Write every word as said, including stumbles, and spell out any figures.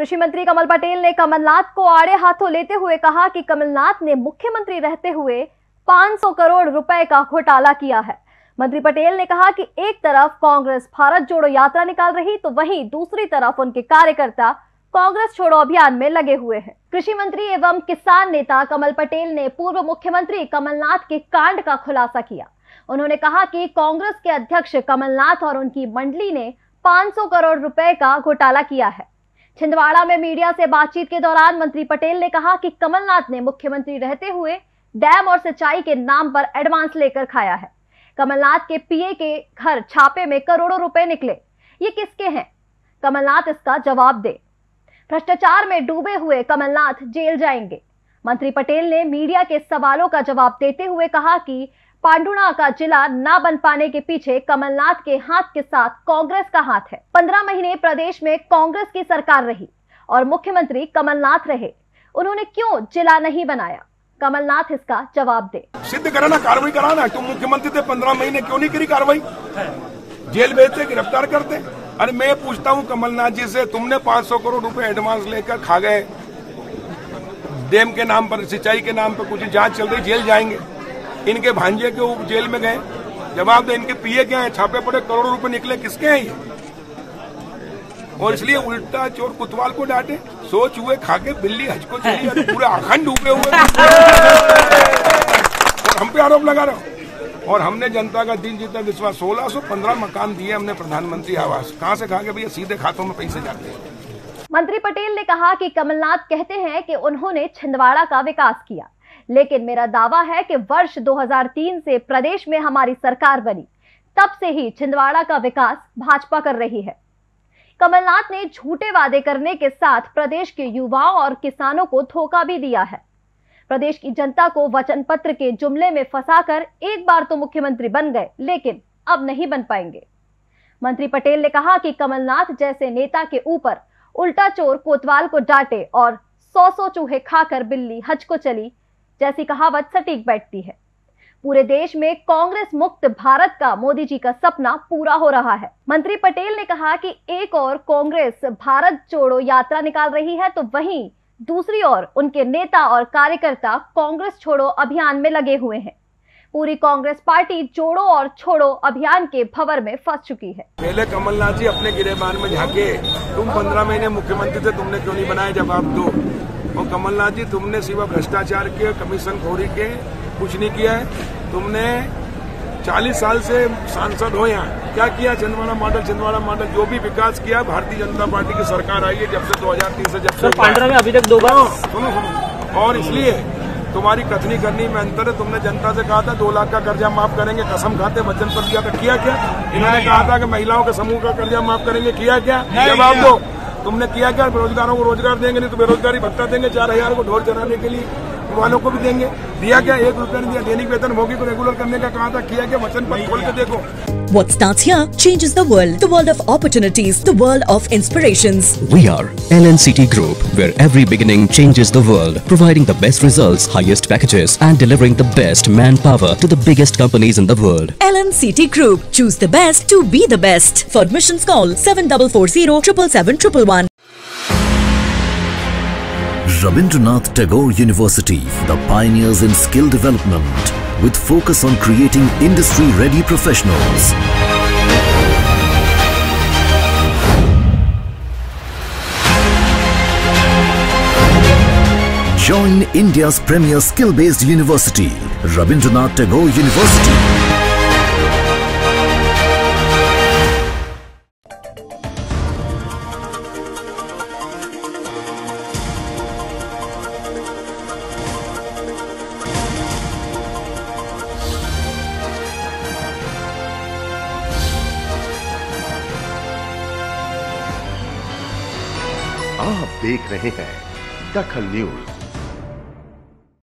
कृषि मंत्री कमल पटेल ने कमलनाथ को आड़े हाथों लेते हुए कहा कि कमलनाथ ने मुख्यमंत्री रहते हुए पाँच सौ करोड़ रुपए का घोटाला किया है। मंत्री पटेल ने कहा कि एक तरफ कांग्रेस भारत जोड़ो यात्रा निकाल रही तो वहीं दूसरी तरफ उनके कार्यकर्ता कांग्रेस छोड़ो अभियान में लगे हुए हैं। कृषि मंत्री एवं किसान नेता कमल पटेल ने पूर्व मुख्यमंत्री कमलनाथ के कांड का खुलासा किया। उन्होंने कहा कि कांग्रेस के अध्यक्ष कमलनाथ और उनकी मंडली ने पाँच सौ करोड़ रुपए का घोटाला किया है। छिंदवाड़ा में मीडिया से बातचीत के दौरान मंत्री पटेल ने कहा कि कमलनाथ ने मुख्यमंत्री रहते हुए डैम और सिंचाई के नाम पर एडवांस लेकर खाया है। कमलनाथ के पीए के घर छापे में करोड़ों रुपए निकले, ये किसके हैं? कमलनाथ इसका जवाब दे। भ्रष्टाचार में डूबे हुए कमलनाथ जेल जाएंगे। मंत्री पटेल ने मीडिया के सवालों का जवाब देते हुए कहा कि पांडुणा का जिला न बन पाने के पीछे कमलनाथ के हाथ के साथ कांग्रेस का हाथ है। पंद्रह महीने प्रदेश में कांग्रेस की सरकार रही और मुख्यमंत्री कमलनाथ रहे, उन्होंने क्यों जिला नहीं बनाया? कमलनाथ इसका जवाब दे। सिद्ध कराना, कार्रवाई कराना। तुम मुख्यमंत्री थे पंद्रह महीने, क्यों नहीं करी कार्रवाई? जेल भेजते, गिरफ्तार करते। अरे मैं पूछता हूँ कमलनाथ जी से, तुमने पाँच सौ करोड़ रुपए एडवांस लेकर खा गए, डैम के नाम पर, सिंचाई के नाम पर कुछ जांच चल रही, जेल जाएंगे। इनके भांजे के वो जेल में गए, जवाब दो। इनके पीए क्या है? छापे पड़े, करोड़ों रुपए निकले, किसके हैं ये? और इसलिए उल्टा चोर कुतवाल को डांटे। सोच हुए खाके बिल्ली हज को चली, अरे पूरे अखंड डूबे हुए और हम पे आरोप लगा रहे हो। और हमने जनता का दिल जीता विश्वास, सोलह सौ पंद्रह मकान दिए हमने प्रधानमंत्री आवास। कहाँ से खा के भैया? सीधे खातों में पैसे जाते हैं। मंत्री पटेल ने कहा कि कमलनाथ कहते हैं कि उन्होंने छिंदवाड़ा का विकास किया, लेकिन मेरा दावा है कि वर्ष दो हज़ार तीन से प्रदेश में हमारी सरकार बनी, तब से ही छिंदवाड़ा का विकास भाजपा कर रही है। कमलनाथ ने झूठे वादे करने के साथ प्रदेश के युवाओं और किसानों को धोखा भी दिया है। प्रदेश की जनता को वचन पत्र के जुमले में फंसाकर एक बार तो मुख्यमंत्री बन गए, लेकिन अब नहीं बन पाएंगे। मंत्री पटेल ने कहा कि कमलनाथ जैसे नेता के ऊपर उल्टा चोर कोतवाल को डांटे और सौ सौ चूहे खाकर बिल्ली हज को चली जैसी कहावत सटीक बैठती है। पूरे देश में कांग्रेस मुक्त भारत का मोदी जी का सपना पूरा हो रहा है। मंत्री पटेल ने कहा कि एक ओर कांग्रेस भारत जोड़ो यात्रा निकाल रही है तो वहीं दूसरी ओर उनके नेता और कार्यकर्ता कांग्रेस छोड़ो अभियान में लगे हुए हैं। पूरी कांग्रेस पार्टी जोड़ो और छोड़ो अभियान के भंवर में फंस चुकी है। पहले कमलनाथ जी अपने गिरेबान में झांके, तुम पंद्रह महीने मुख्यमंत्री थे, तुमने क्यों नहीं बनाए? जवाब दो। और कमलनाथ जी, तुमने सिवा भ्रष्टाचार के, कमीशन खोरी के कुछ नहीं किया है। तुमने चालीस साल से सांसद हो, यहाँ क्या किया? छिंदवाड़ा मॉडल, छिंदवाड़ा मॉडल जो भी विकास किया, भारतीय जनता पार्टी की सरकार आई है जब से दो हज़ार तीन से, जब से पांडुरा में अभी तक दो बार। सुनो सुनो, और इसलिए तुम्हारी कथनी करनी में अंतर है। तुमने जनता से कहा था दो लाख का कर्जा माफ करेंगे, कसम खाते वचन पर दिया था, किया क्या? इन्होंने कहा था कि महिलाओं के समूह का कर्जा माफ करेंगे, किया क्या? जवाब दो। तुमने किया क्या? बेरोजगारों को रोजगार देंगे, नहीं तो बेरोजगारी भत्ता देंगे, चार हजार को ढोल चलाने के लिए वालों को भी देंगे, दिया क्या? एक रुपया नहीं दिया। दैनिक वेतन भोगी को रेगुलर करने का कहा था, किया क्या? वचन पर खोल के देखो। What starts here changes the world. The world of opportunities. The world of inspirations. We are L N C T Group, where every beginning changes the world. Providing the best results, highest packages and delivering the best manpower to the biggest companies in the world. L N C T Group. Choose the best to be the best. For admissions call seven four four zero seven seven seven one one. Rabindranath Tagore University, the pioneers in skill development, with focus on creating industry-ready professionals. Join India's premier skill-based university, Rabindranath Tagore University. आप देख रहे हैं दखल news.